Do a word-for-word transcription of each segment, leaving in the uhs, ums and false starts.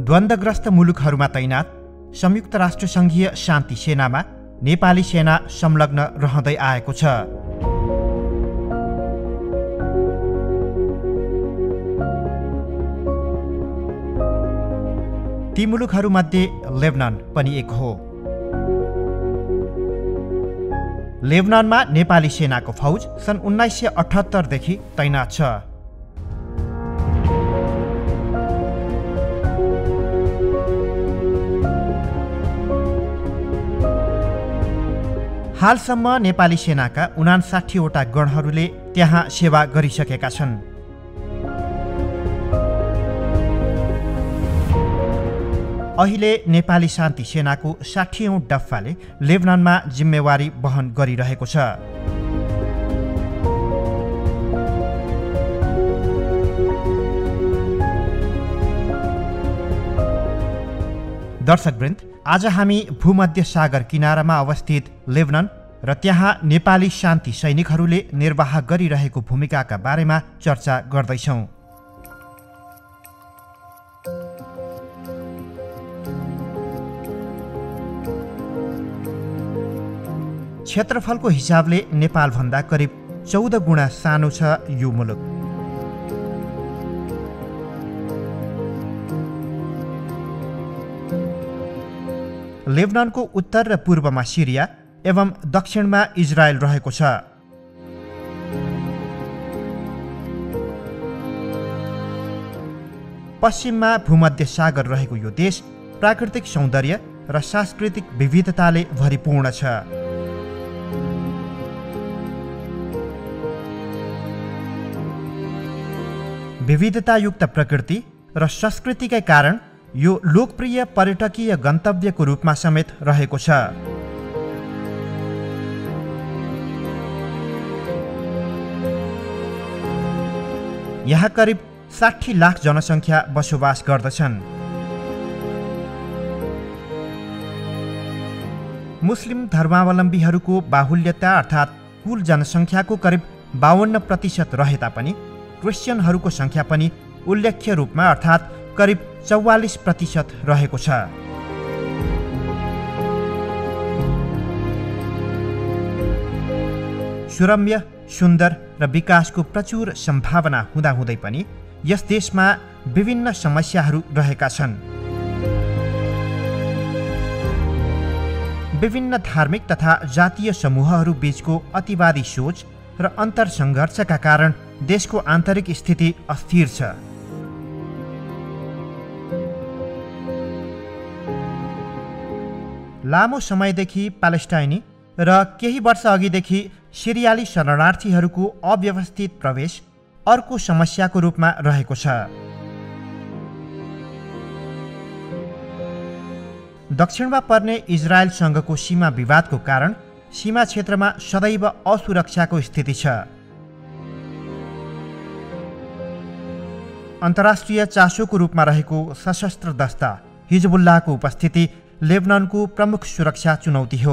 द्वन्द्वग्रस्त मुलुकहरूमा तैनात संयुक्त राष्ट्रसङ्घीय शान्ति सेनामा नेपाली सेना संलग्न रहँदै आएको छ। ती मुलुकहरूमध्ये लेबनान पनि एक हो। लेबनानमा नेपाली सेनाको फौज सन् उन्नाइस सय अठहत्तरदेखि तैनात छ। हालसम्म नेपाली सेनाका उनासाठीवटा गणहरूले त्यहाँ सेवा गरिसकेका छन्। अहिले नेपाली शान्ति सेनाको साठीऔं डफ्फाले लेबनानमा जिम्मेवारी वहन गरिरहेको छ। दर्शकवृन्द, आज हामी भूमध्य सागर किनारामा अवस्थित लेबनान र त्यहाँ नेपाली शान्ति सैनिकहरूले निर्वाह गरिरहेको भूमिकाका बारेमा चर्चा गर्दैछौँ। क्षेत्रफलको हिसाबले नेपालभन्दा करिब चौध गुणा सानो छ यो मुलुक। लेबनानको उत्तर र पूर्वमा सिरिया एवं दक्षिणमा इजरायल रहेको छ। पश्चिममा भूमध्य सागर रहेको यो देश प्राकृतिक सौन्दर्य र सांस्कृतिक विविधताले भरिपूर्ण छ। विविधतायुक्त प्रकृति र संस्कृतिकै कारण यो लोकप्रिय पर्यटकीय गन्तव्यको रूपमा समेत रहेको छ। यहाँ करिब साठी लाख जनसङ्ख्या बसोबास गर्दछन्। मुस्लिम धर्मावलम्बीहरूको बाहुल्यता अर्थात् कुल जनसङ्ख्याको करिब बावन्न प्रतिशत रहे तापनि क्रिश्चियनहरूको सङ्ख्या पनि उल्लेख्य रूपमा अर्थात् करिब चौवालिस प्रतिशत रहेको छ। सुरम्य, सुन्दर र विकासको प्रचुर सम्भावना हुँदाहुँदै पनि यस देशमा विभिन्न समस्याहरू रहेका छन्। विभिन्न धार्मिक तथा जातीय समूहहरू बीचको अतिवादी सोच र अन्तरसङ्घर्षका कारण देशको आन्तरिक स्थिति अस्थिर छ। लामो समयदेखि प्यालेस्टाइनी र केही वर्ष अघिदेखि सिरियाली शरणार्थीहरूको अव्यवस्थित प्रवेश अर्को समस्याको रूपमा रहेको छ। दक्षिणमा पर्ने इजरायलसँगको सीमा विवादको कारण सीमा क्षेत्रमा सदैव असुरक्षाको स्थिति छ। अन्तर्राष्ट्रिय चासोको रूपमा रहेको सशस्त्र दस्ता हिजबुल्लाहको उपस्थिति लेबनानको प्रमुख सुरक्षा चुनौती हो।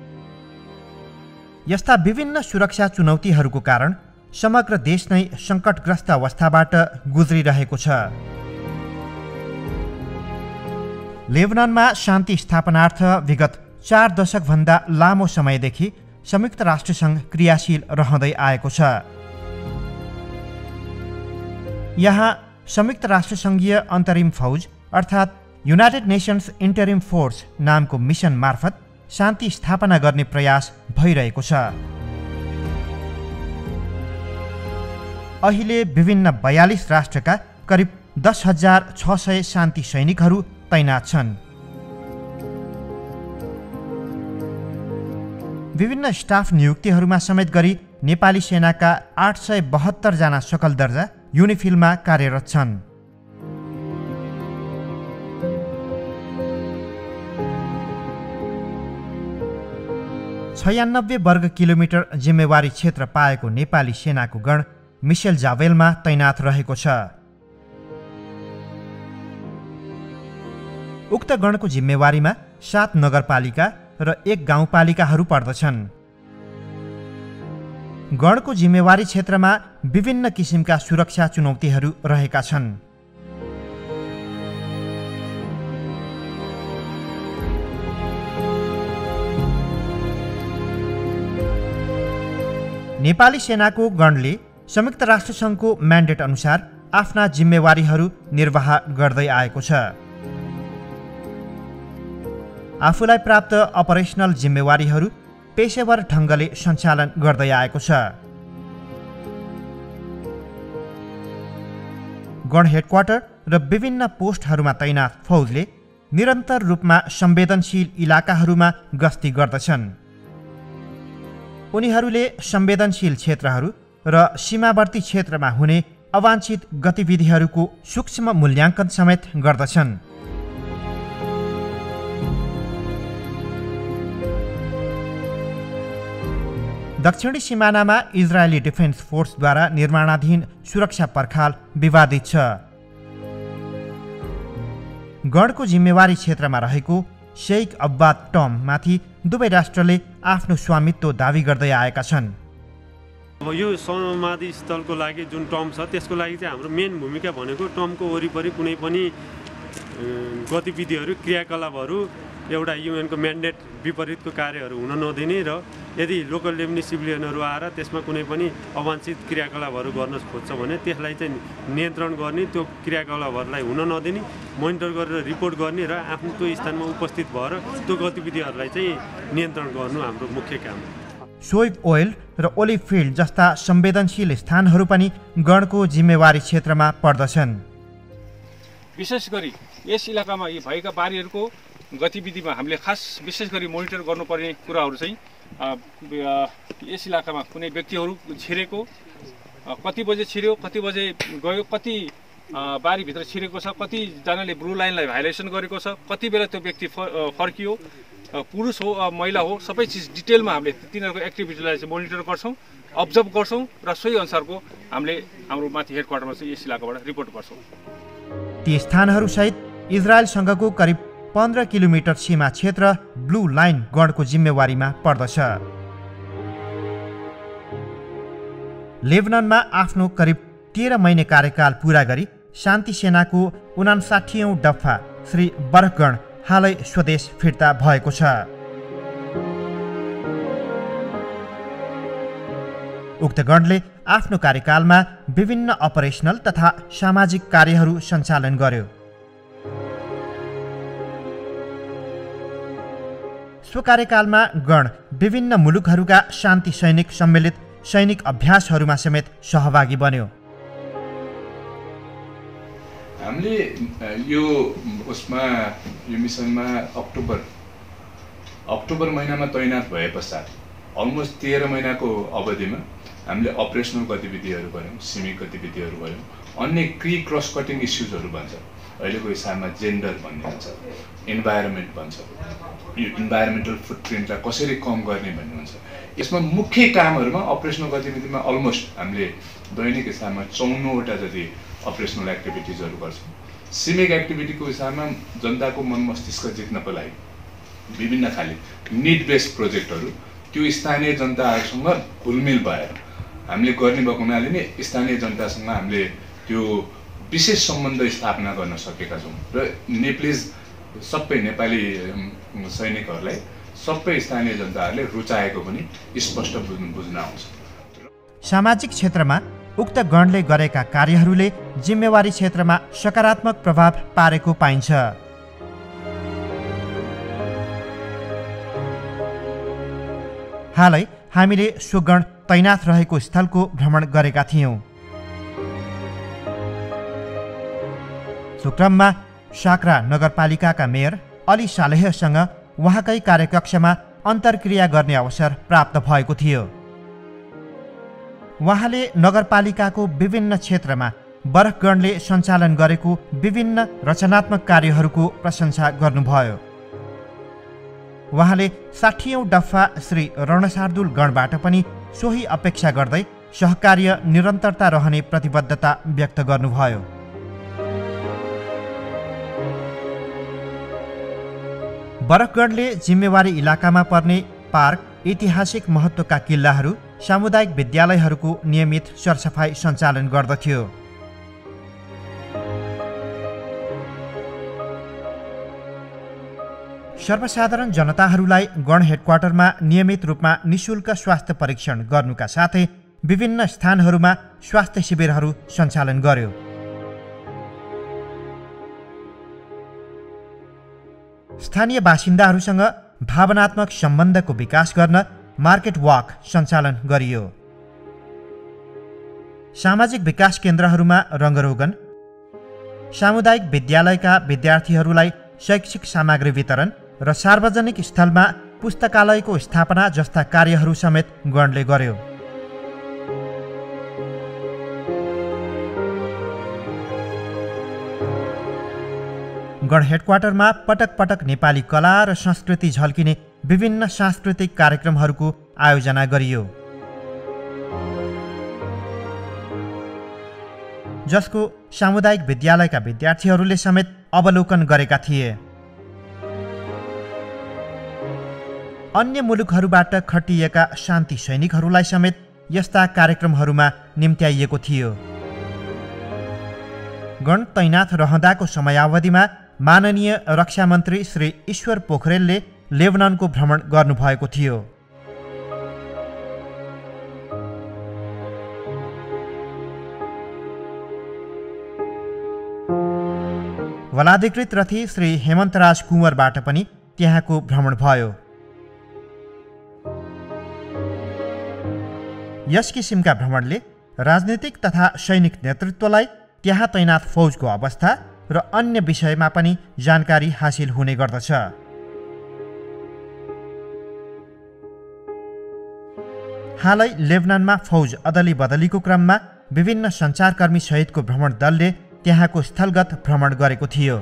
यस्ता विभिन्न सुरक्षा चुनौतीहरूको कारण समग्र देश नै सङ्कटग्रस्त अवस्थाबाट गुज्रिरहेको छ। लेबनानमा शान्ति स्थापनार्थ विगत चार दशकभन्दा लामो समयदेखि संयुक्त राष्ट्रसङ्घ क्रियाशील रहँदै आएको छ। यहाँ संयुक्त राष्ट्रसङ्घीय अन्तरिम फौज अर्थात् युनाइटेड नेसन्स इन्टरिम फोर्स नामको मिसन मार्फत शान्ति स्थापना गर्ने प्रयास भइरहेको छ। अहिले विभिन्न बयालीस राष्ट्रका करिब दस हजार छ सय शान्ति सैनिकहरू तैनात छन्। विभिन्न स्टाफ नियुक्तिहरूमा समेत गरी नेपाली सेनाका आठ सय बहत्तर जना सकल दर्जा युनिफिलमा कार्यरत छन्। छयानब्बे वर्ग किलोमिटर जिम्मेवारी क्षेत्र पाएको नेपाली सेनाको गण मिसेल जावेलमा तैनात रहेको छ। उक्त गणको जिम्मेवारीमा सात नगरपालिका र एक गाउँपालिकाहरू पर्दछन्। गणको जिम्मेवारी क्षेत्रमा विभिन्न किसिमका सुरक्षा चुनौतीहरू रहेका छन्। नेपाली सेनाको गणले संयुक्त राष्ट्रसङ्घको म्यान्डेट अनुसार आफ्ना जिम्मेवारीहरू निर्वाह गर्दै आएको छ। आफूलाई प्राप्त अपरेसनल जिम्मेवारीहरू पेशेवर ढङ्गले सञ्चालन गर्दै आएको छ। गण हेडक्वार्टर र विभिन्न पोस्टहरूमा तैनात फौजले निरन्तर रूपमा संवेदनशील इलाकाहरूमा गस्ती गर्दछन्। उनीहरूले संवेदनशील क्षेत्रहरू र सीमावर्ती क्षेत्रमा हुने अवांछित गतिविधिहरूको सूक्ष्म मूल्याङ्कन समेत गर्दछन्। दक्षिणी सिमानामा इजरायली डिफेन्स फोर्सद्वारा निर्माणाधीन सुरक्षा पर्खाल विवादित छ। गणको जिम्मेवारी क्षेत्रमा रहेको शेख अब्बाद टम माथि दुवै राष्ट्रले आफ्नो स्वामित्व दावी गर्दै आएका छन्। अब यो समाधि स्थलको लागि जुन टर्म छ त्यसको लागि चाहिँ हाम्रो मेन भूमिका भनेको टर्मको वरिपरि कुनै पनि गतिविधिहरू क्रियाकलापहरू एउटा युएनको म्यान्डेट विपरीतको कार्यहरू हुन नदिने र यदि लोकल लेभलमा सिभिलियनहरू आएर त्यसमा कुनै पनि अवांछित क्रियाकलापहरू गर्न खोज्छ भने त्यसलाई चाहिँ नियन्त्रण गर्ने, त्यो क्रियाकलापहरूलाई हुन नदिने, मोनिटर गरेर रिपोर्ट गर्ने र आफ्नो त्यो स्थानमा उपस्थित भएर त्यो गतिविधिहरूलाई चाहिँ नियन्त्रण गर्नु हाम्रो मुख्य काम हो। सोइब ओइल र ओलिभ फिल्ड जस्ता संवेदनशील स्थानहरू पनि गणको जिम्मेवारी क्षेत्रमा पर्दछन्। विशेष गरी यस इलाकामा यी भएका बारीहरूको गतिविधिमा हामीले खास विशेष गरी मोनिटर गर्नुपर्ने कुराहरू चाहिँ यस इलाकामा कुनै व्यक्तिहरू छिरेको, कति बजे छिर्यो, कति बजे गयो, कति बारीभित्र छिरेको छ, कतिजनाले ब्लू लाइनलाई भाइलेसन गरेको छ, कति बेला त्यो व्यक्ति फर्कियो, पुरुष हो महिला हो, सबै चिज डिटेलमा हामीले तिनीहरूको एक्टिभिटीलाई चाहिँ मोनिटर गर्छौँ, अब्जर्भ गर्छौँ र सोही अनुसारको हामीले हाम्रो माथि हेडक्वार्टरमा चाहिँ यस इलाकाबाट रिपोर्ट गर्छौँ। ती स्थानहरूसहित इजरायलसँगको करिब पन्ध्र किलोमिटर सीमा क्षेत्र ब्लू लाइन गणको जिम्मेवारीमा पर्दछ। लेबननमा आफ्नो करिब तेह्र महिने कार्यकाल पूरा गरी शान्ति सेनाको उनासाठीऔं डफा श्री बरखगण हालै स्वदेश फिर्ता भएको छ। उक्त गणले आफ्नो कार्यकालमा विभिन्न अपरेसनल तथा सामाजिक कार्यहरू सञ्चालन गर्यो। सो कार्यकालमा गण विभिन्न मुलुकहरूका शान्ति सैनिक सम्मिलित सैनिक अभ्यासहरूमा समेत सहभागी बन्यो। हामीले यो उसमा यो मिसनमा अक्टोबर अक्टोबर महिनामा तैनात भए पश्चात अलमोस्ट तेह्र महिनाको अवधिमा हामीले अपरेसनल गतिविधिहरू गऱ्यौँ, सीमित गतिविधिहरू गऱ्यौँ, अन्य क्री क्रस कटिङ इस्युजहरू भन्छ, अहिलेको हिसाबमा जेन्डर भन्ने हुन्छ, इन्भाइरोमेन्ट भन्छ, यो इन्भाइरोमेन्टल फुटप्रिन्टलाई कसरी कम गर्ने भन्ने हुन्छ। यसमा मुख्य कामहरूमा अपरेसनल गतिविधिमा अलमोस्ट हामीले दैनिक हिसाबमा चौन्नवटा जति अपरेसनल एक्टिभिटिजहरू गर्छौँ। सीमिक एक्टिभिटीको हिसाबमा जनताको मन मस्तिष्क जित्नको लागि विभिन्न खाले निड बेस्ड प्रोजेक्टहरू त्यो स्थानीय जनताहरूसँग घुलमिल भएर हामीले गर्ने भएको हुनाले नै स्थानीय जनतासँग हामीले त्यो विशेष सम्बन्ध स्थापना गर्न सकेका छौँ र नेप्लिज सबै नेपाली सैनिकहरूलाई सबै स्थानीय जनताहरूले रुचाएको पनि स्पष्ट बुझ्नु बुझ्न आउँछ। सामाजिक क्षेत्रमा उक्त गणले गरेका कार्यहरूले जिम्मेवारी क्षेत्रमा सकारात्मक प्रभाव पारेको पाइन्छ। हालै हामीले सो गण तैनात रहेको स्थलको भ्रमण गरेका थियौँ। सो क्रममा साक्रा नगरपालिकाका मेयर अली सालेहसँग उहाँकै कार्यकक्षमा अन्तर्क्रिया गर्ने अवसर प्राप्त भएको थियो। उहाँले नगरपालिकाको विभिन्न क्षेत्रमा बरखगणले सञ्चालन गरेको विभिन्न रचनात्मक कार्यहरूको प्रशंसा गर्नुभयो। उहाँले साठीऔं डफा श्री रणशार्दुल गणबाट पनि सोही अपेक्षा गर्दै सहकार्य निरन्तरता रहने प्रतिबद्धता व्यक्त गर्नुभयो। बरखगणले जिम्मेवारी इलाकामा पर्ने पार्क, ऐतिहासिक महत्त्वका किल्लाहरू, सामुदायिक विद्यालयहरूको नियमित सरसफाई सञ्चालन गर्दथ्यो। सर्वसाधारण जनताहरूलाई गण हेडक्वार्टरमा नियमित रूपमा निशुल्क स्वास्थ्य परीक्षण गर्नुका साथै विभिन्न स्थानहरूमा स्वास्थ्य शिविरहरू सञ्चालन गर्यो। स्थानीय बासिन्दाहरूसँग भावनात्मक सम्बन्धको विकास गर्न मार्केट वाक सञ्चालन गरियो। सामाजिक विकास केन्द्रहरूमा रङ्गरोगन, सामुदायिक विद्यालयका विद्यार्थीहरूलाई शैक्षिक सामग्री वितरण र सार्वजनिक स्थलमा पुस्तकालयको स्थापना जस्ता कार्यहरू समेत गणले गर्यो। गण हेडक्वार्टरमा पटक पटक नेपाली कला र संस्कृति झल्किने विभिन्न सांस्कृतिक कार्यक्रमहरूको आयोजना गरियो, जसको सामुदायिक विद्यालयका विद्यार्थीहरूले समेत अवलोकन गरेका थिए। अन्य मुलुकहरूबाट खटिएका शान्ति सैनिकहरूलाई समेत यस्ता कार्यक्रमहरूमा निम्त्याइएको थियो। गण तैनाथ रहँदाको समयावधिमा माननीय रक्षा मन्त्री श्री ईश्वर पोखरेलले लेबनानको भ्रमण गर्नुभएको थियो। वलाधिकृत रथी श्री हेमन्तराज कुँवरबाट पनि त्यहाँको भ्रमण भयो। यस किसिमका भ्रमणले राजनीतिक तथा सैनिक नेतृत्वलाई त्यहाँ तैनाथ फौजको अवस्था र अन्य विषयमा पनि जानकारी हासिल हुने गर्दछ। हालै लेबनानमा फौज अदली बदलीको क्रममा विभिन्न सञ्चारकर्मी सहितको भ्रमण दलले त्यहाँको स्थलगत भ्रमण गरेको थियो।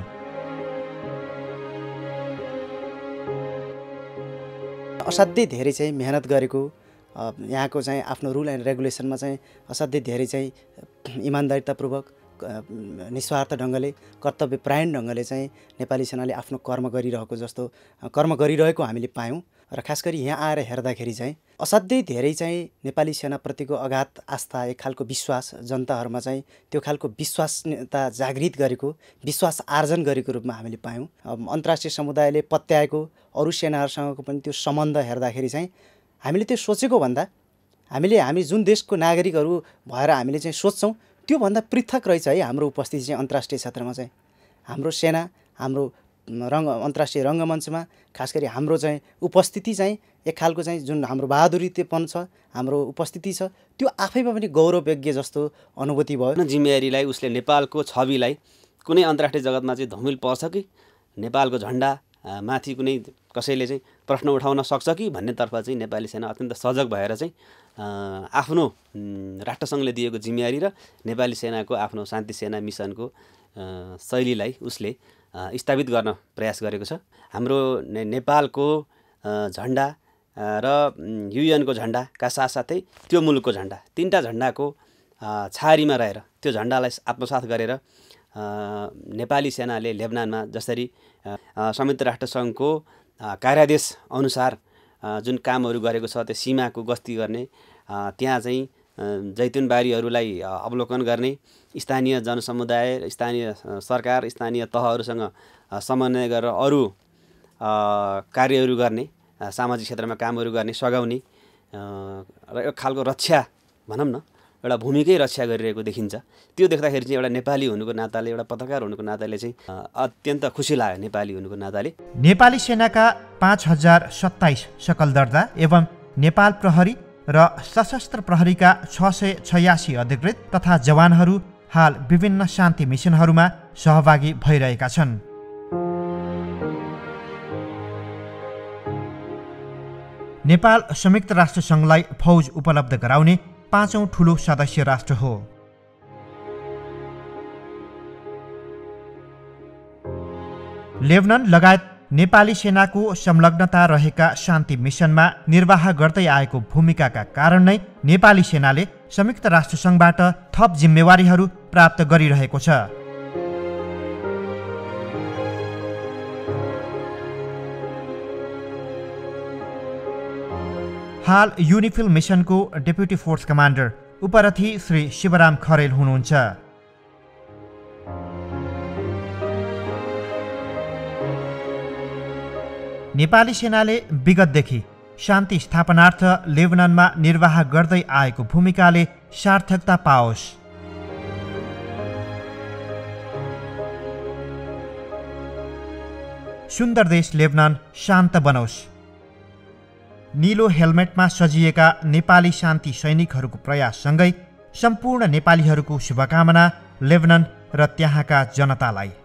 असाध्यै धेरै चाहिँ मेहनत गरेको, यहाँको चाहिँ आफ्नो रुल एन्ड रेगुलेसनमा चाहिँ असाध्यै धेरै चाहिँ इमान्दारितापूर्वक निस्वार्थ ढङ्गले कर्तव्यपरायण ढङ्गले चाहिँ नेपाली सेनाले आफ्नो कर्म गरिरहेको जस्तो कर्म गरिरहेको हामीले पायौँ। र खास गरी यहाँ आएर हेर्दाखेरि चाहिँ असाध्यै धेरै चाहिँ नेपाली सेनाप्रतिको अगाध आस्था, एक खालको विश्वास जनताहरूमा चाहिँ त्यो खालको विश्वासता जागृत गरेको, विश्वास आर्जन गरेको रूपमा हामीले पायौँ। अन्तर्राष्ट्रिय समुदायले पत्याएको अरू सेनाहरूसँगको पनि त्यो सम्बन्ध हेर्दाखेरि चाहिँ हामीले त्यो सोचेको भन्दा हामीले हामी जुन देशको नागरिकहरू भएर हामीले चाहिँ सोच्छौँ त्योभन्दा पृथक रहेछ है हाम्रो उपस्थिति चाहिँ अन्तर्राष्ट्रिय क्षेत्रमा चाहिँ। हाम्रो सेना, हाम्रो रङ्ग अन्तर्राष्ट्रिय रङ्गमञ्चमा खास गरी हाम्रो चाहिँ उपस्थिति चाहिँ एक खालको चाहिँ जुन हाम्रो बहादुरीपन छ, हाम्रो उपस्थिति छ, त्यो आफैमा पनि गौरवयोग्य जस्तो अनुभूति भयो। जिम्मेवारीलाई उसले नेपालको छविलाई कुनै अन्तर्राष्ट्रिय जगतमा चाहिँ धमिल पर्छ कि नेपालको झन्डा माथि कुनै कसैले चाहिँ प्रश्न उठाउन सक्छ कि भन्नेतर्फ चाहिँ नेपाली सेना अत्यन्त सजग भएर चाहिँ आफ्नो राष्ट्रसङ्घले दिएको जिम्मेवारी र नेपाली सेनाको आफ्नो शान्ति सेना मिसनको शैलीलाई उसले स्थापित गर्न प्रयास गरेको छ। हाम्रो ने नेपालको झन्डा र युएनको झन्डाका साथसाथै त्यो मुलुकको झन्डा, तीनटा झन्डाको छारीमा रहेर त्यो झन्डालाई आत्मसात गरेर नेपाली सेनाले लेबनानमा जसरी संयुक्त राष्ट्रसङ्घको कार्यादेश अनुसार जुन कामहरू गरेको छ, त्यो सीमाको गस्ती गर्ने, त्यहाँ चाहिँ जैतुनबारीहरूलाई अवलोकन गर्ने, स्थानीय जनसमुदाय, स्थानीय सरकार, स्थानीय तहहरूसँग समन्वय गरेर अरू कार्यहरू गर्ने, सामाजिक क्षेत्रमा कामहरू गर्ने, सघाउने र एक खालको रक्षा भनौँ न एउटा भूमिकै रक्षा गरिरहेको देखिन्छ। त्यो देख्दाखेरि चाहिँ एउटा नेपाली हुनुको नाताले, एउटा पत्रकार हुनुको नाताले चाहिँ अत्यन्त खुसी लाग्यो नेपाली हुनुको नाताले। नेपाली सेनाका पाँच हजार सत्ताइस सकल दर्जा एवं नेपाल प्रहरी र सशस्त्र प्रहरीका छ सय छयासी अधिकृत तथा जवानहरू हाल विभिन्न शान्ति मिसनहरूमा सहभागी भइरहेका छन्। नेपाल संयुक्त राष्ट्रसङ्घलाई फौज उपलब्ध गराउने पाँचौं ठूलो सदस्य राष्ट्र हो। लेबनान लगायत नेपाली सेनाको संलग्नता रहेका शान्ति मिसनमा निर्वाह गर्दै आएको भूमिकाका कारण नै नेपाली सेनाले संयुक्त राष्ट्रसङ्घबाट थप जिम्मेवारीहरू प्राप्त गरिरहेको छ। हाल युनिफिल मिसनको डेप्युटी फोर्स कमान्डर उपरथी श्री शिवराम खरेल हुनुहुन्छ। नेपाली सेनाले विगतदेखि शान्ति स्थापनार्थ लेबनानमा निर्वाह गर्दै आएको भूमिकाले सार्थकता पाओस्। सुन्दर देश लेबनान शान्त बनोस्। नीलो हेलमेटमा सजिएका नेपाली शान्ति सैनिकहरूको प्रयाससँगै सम्पूर्ण नेपालीहरूको शुभकामना लेबनान र त्यहाँका जनतालाई।